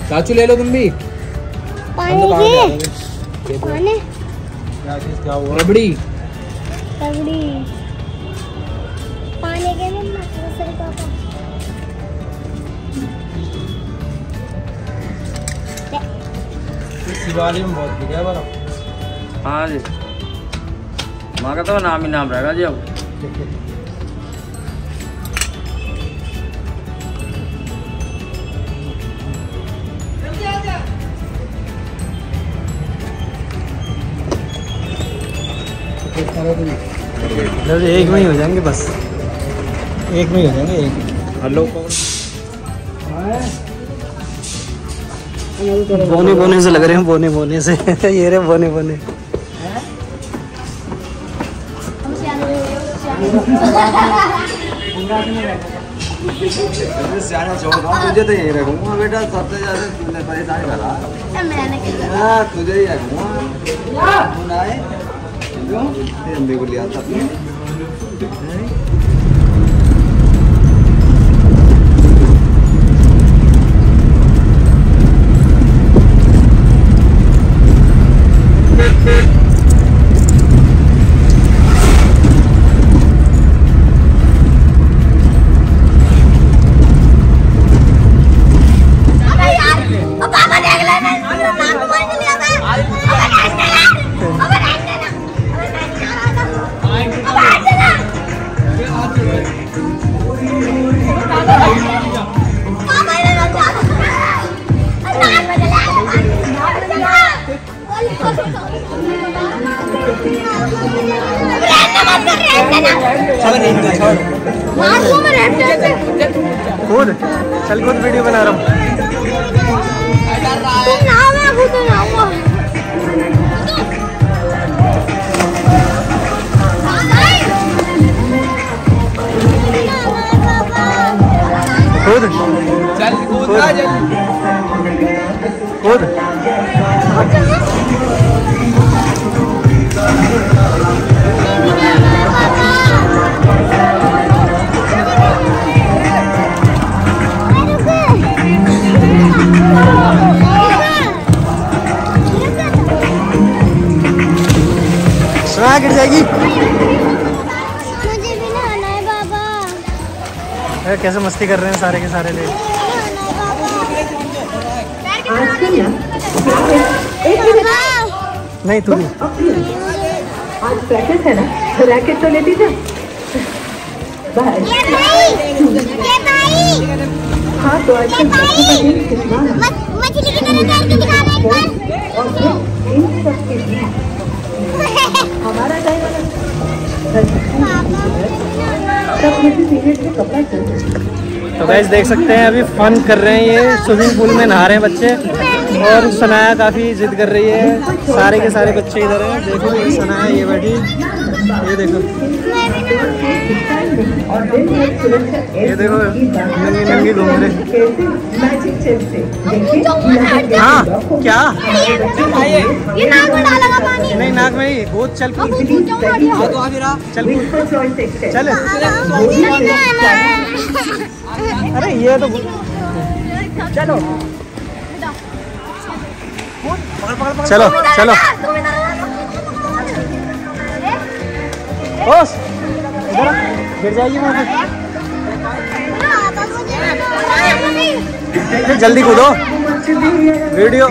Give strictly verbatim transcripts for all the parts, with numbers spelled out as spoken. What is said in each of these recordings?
चाचू ले लो तुम भी। पानी के पानी क्या चीज क्या हुआ? रबड़ी रबड़ी पानी के में मसाला पापा दिवाली में बहुत बिका है बारा। हाँ जी, माँ का तो नाम ही नाम रहेगा जी। अब एक में ही हो जाएंगे, बस एक में ही हो जाएंगे। एक हेलो बोने बोने से लग रहे हैं, बोने बोने से ये रहे बोने बोने। तुझे तो यही रखूंगा बेटा, सबसे ज्यादा तुझे परेशान करा। तुझे ही रखूंगा। अम्बे को लिया था खुद चल, खुद वीडियो बना रहा हूँ। खुद चल, खुद खुद सुना गिर जाएगी। मुझे भी नहाना है बाबा। अरे कैसे मस्ती कर रहे हैं सारे के सारे लोग। नहीं तू भी आज प्रैक्टिस है ना, तो रैकेट तो लेती जा। ये भाई, ये भाई। हाँ तो आज कल मछली की तरह करके दिखाना एक बार। और इन सब के लिए हमारा टाइम अलग तब किसी पीरियड में कपड़ा चलता। तो गाइस देख सकते हैं अभी फन कर रहे हैं, ये स्विमिंग पूल में नहा रहे हैं बच्चे। और सनाया काफ़ी जिद कर रही है, सारे के सारे बच्चे इधर हैं। देखो ये सनाया ये बैठी, ये देखो ये देखो नंगी नंगी घूम रहे। हाँ क्या ये नाक में डालेगा पानी। नहीं नाक में ही बहुत। चल चल चल। अरे ये तो चलो चलो चलो बस इधर गिर जाएगी वहाँ पे। जल्दी कूदो वीडियो।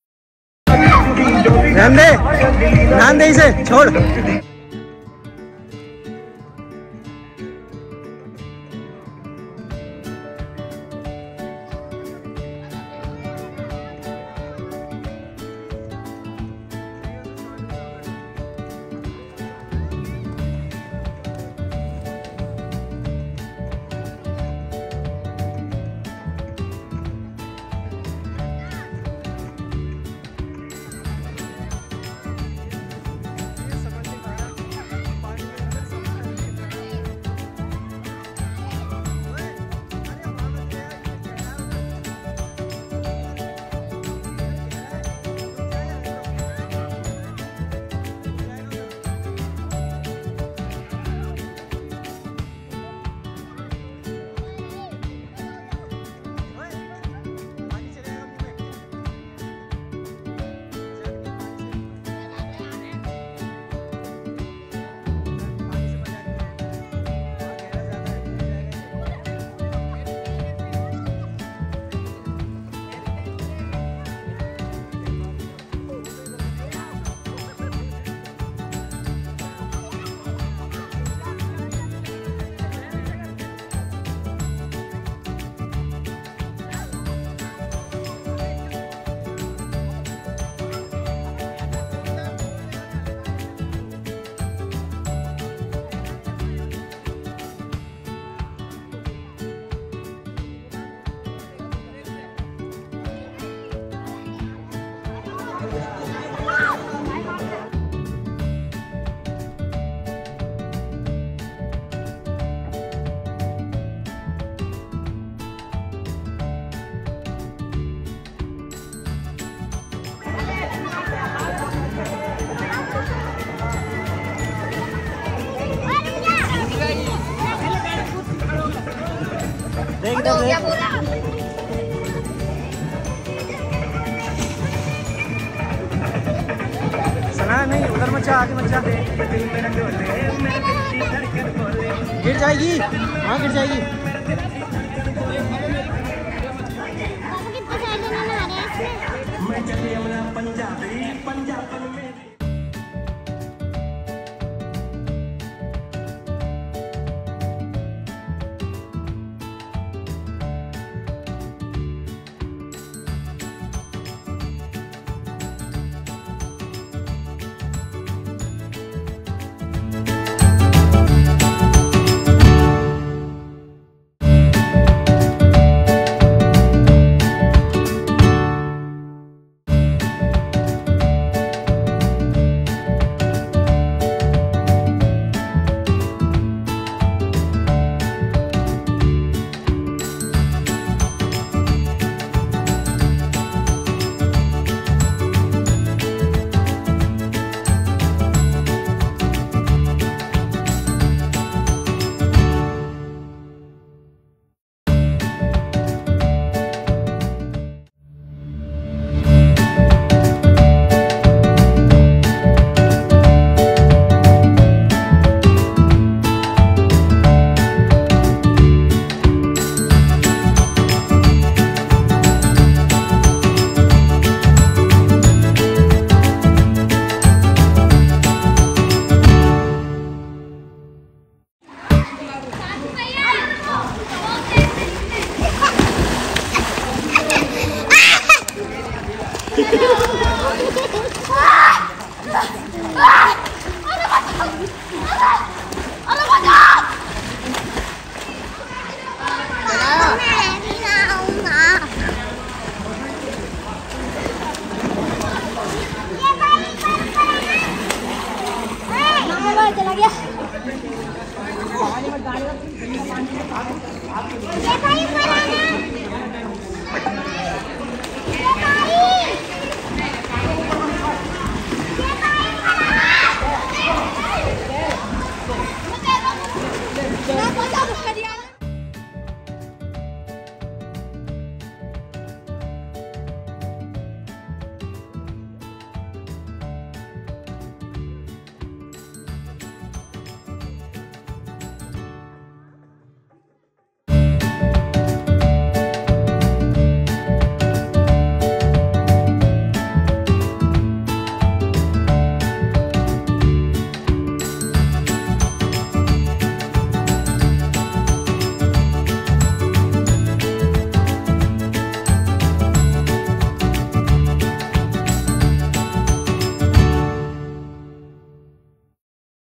ध्यान दे, ध्यान दे इसे छोड़। इधर देख। सना नहीं उधर मत जा, आगे मत जा। गिर जाएगी, हाँ गिर जाएगी। चला गया।